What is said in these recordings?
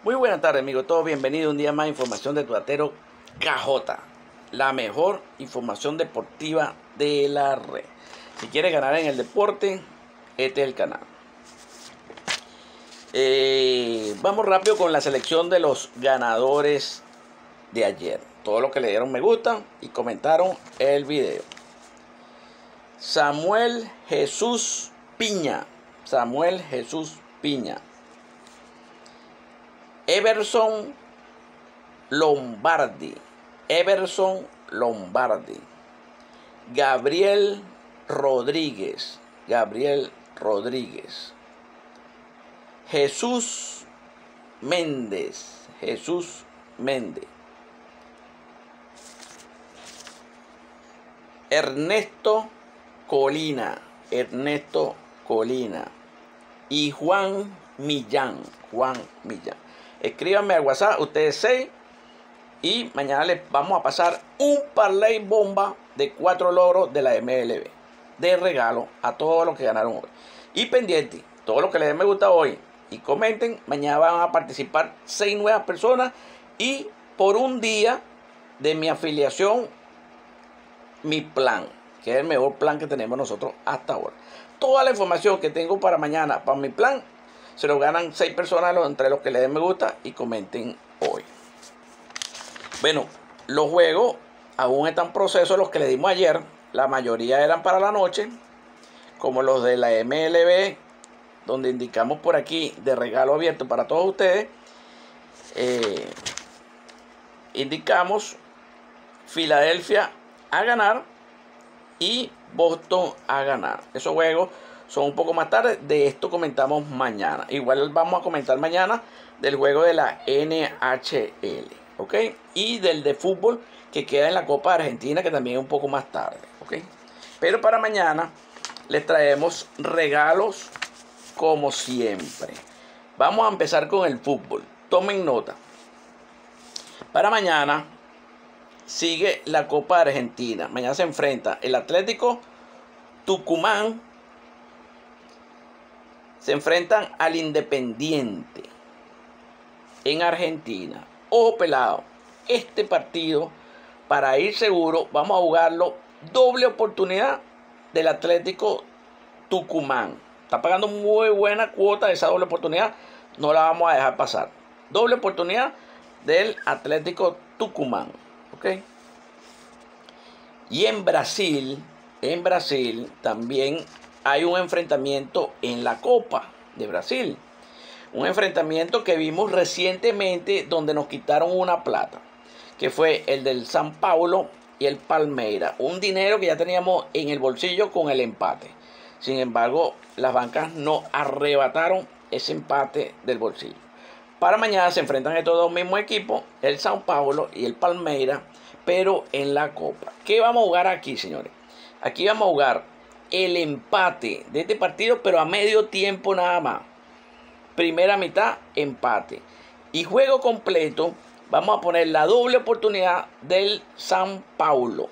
Muy buenas tardes, amigos. Todos bienvenidos un día más a Información de Todatero KJ, la mejor información deportiva de la red. Si quieres ganar en el deporte, este es el canal. Vamos rápido con la selección de los ganadores de ayer. Todos los que le dieron me gusta y comentaron el video. Samuel Jesús Piña. Everson Lombardi. Gabriel Rodríguez. Jesús Méndez. Ernesto Colina. Y Juan Millán. Escríbanme al WhatsApp, ustedes 6. Y mañana les vamos a pasar un parlay bomba de 4 logros de la MLB. De regalo a todos los que ganaron hoy. Y pendiente, todos los que le den me gusta hoy y comenten, mañana van a participar 6 nuevas personas. Y por un día de mi afiliación, mi plan, que es el mejor plan que tenemos nosotros hasta ahora. Toda la información que tengo para mañana, para mi plan, se lo ganan 6 personas entre los que le den me gusta y comenten hoy. Bueno, los juegos aún están en proceso. Los que le dimos ayer, la mayoría eran para la noche, como los de la MLB, donde indicamos por aquí de regalo abierto para todos ustedes. Indicamos Filadelfia a ganar y Boston a ganar. Esos juegos son un poco más tarde. De esto comentamos mañana. Igual vamos a comentar mañana del juego de la NHL, ¿ok? Y del de fútbol que queda en la Copa de Argentina, que también es un poco más tarde, ¿ok? Pero para mañana les traemos regalos como siempre. Vamos a empezar con el fútbol. Tomen nota. Para mañana sigue la Copa de Argentina. Mañana se enfrenta el Atlético Tucumán. Se enfrentan al Independiente en Argentina. Ojo pelado. Este partido, para ir seguro, vamos a jugarlo doble oportunidad del Atlético Tucumán. Está pagando muy buena cuota de esa doble oportunidad. No la vamos a dejar pasar. Doble oportunidad del Atlético Tucumán. ¿Ok? Y en Brasil también hay un enfrentamiento en la Copa de Brasil. Un enfrentamiento que vimos recientemente donde nos quitaron una plata, que fue el del São Paulo y el Palmeiras. Un dinero que ya teníamos en el bolsillo con el empate. Sin embargo, las bancas nos arrebataron ese empate del bolsillo. Para mañana se enfrentan estos dos mismos equipos, el São Paulo y el Palmeiras, pero en la Copa. ¿Qué vamos a jugar aquí, señores? Aquí vamos a jugar el empate de este partido, pero a medio tiempo nada más. Primera mitad, empate. Y juego completo, vamos a poner la doble oportunidad del São Paulo.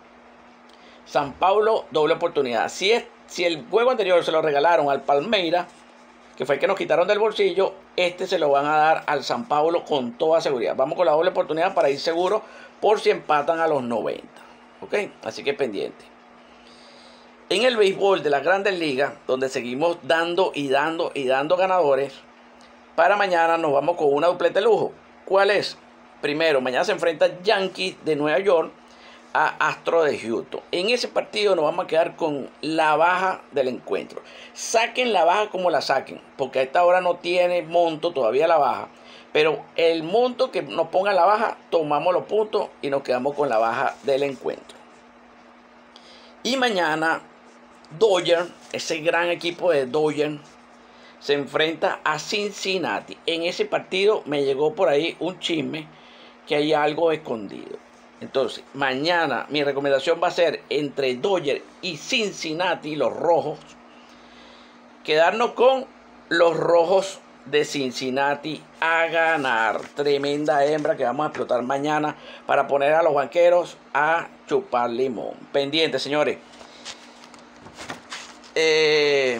Doble oportunidad. Si el juego anterior se lo regalaron al Palmeiras, que fue el que nos quitaron del bolsillo, este se lo van a dar al São Paulo con toda seguridad. Vamos con la doble oportunidad para ir seguro por si empatan a los 90. ¿Ok? Así que pendiente. En el béisbol de las Grandes Ligas, donde seguimos dando ganadores, para mañana nos vamos con una dupleta de lujo. ¿Cuál es? Primero, mañana se enfrenta Yankees de Nueva York a Astros de Houston. En ese partido nos vamos a quedar con la baja del encuentro. Saquen la baja como la saquen, porque a esta hora no tiene monto todavía la baja. Pero el monto que nos ponga la baja, tomamos los puntos y nos quedamos con la baja del encuentro. Y mañana Dodgers, ese gran equipo de Dodgers, se enfrenta a Cincinnati. En ese partido me llegó por ahí un chisme que hay algo escondido. Entonces, mañana mi recomendación va a ser entre Dodgers y Cincinnati, los rojos. Quedarnos con los rojos de Cincinnati a ganar. Tremenda hembra que vamos a explotar mañana para poner a los banqueros a chupar limón. Pendiente, señores.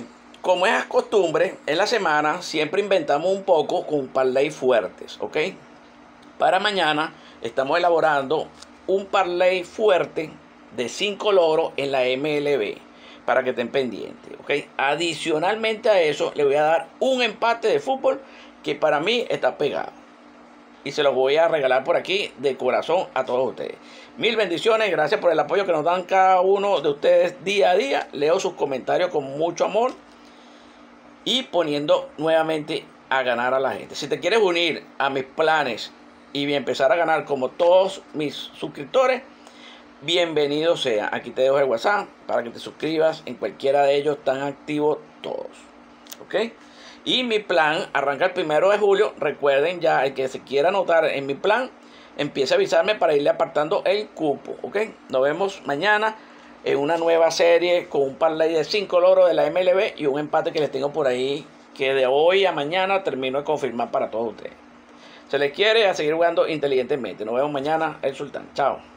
Como es costumbre, en la semana siempre inventamos un poco con parlay fuertes, ¿ok? Para mañana estamos elaborando un parlay fuerte de 5 logros en la MLB para que estén pendientes, ¿ok? Adicionalmente a eso, le voy a dar un empate de fútbol que para mí está pegado. Y se los voy a regalar por aquí de corazón a todos ustedes. Mil bendiciones, gracias por el apoyo que nos dan cada uno de ustedes día a día. Leo sus comentarios con mucho amor y poniendo nuevamente a ganar a la gente. Si te quieres unir a mis planes y empezar a ganar como todos mis suscriptores, bienvenido sea. Aquí te dejo el WhatsApp para que te suscribas. En cualquiera de ellos están activos todos. ¿Ok? Y mi plan arranca el 1 de julio. Recuerden ya, el que se quiera anotar en mi plan, empiece a avisarme para irle apartando el cupo. ¿Ok? Nos vemos mañana en una nueva serie con un parlay de 5 logros de la MLB y un empate que les tengo por ahí que de hoy a mañana termino de confirmar para todos ustedes. Se les quiere a seguir jugando inteligentemente. Nos vemos mañana, el Sultán. Chao.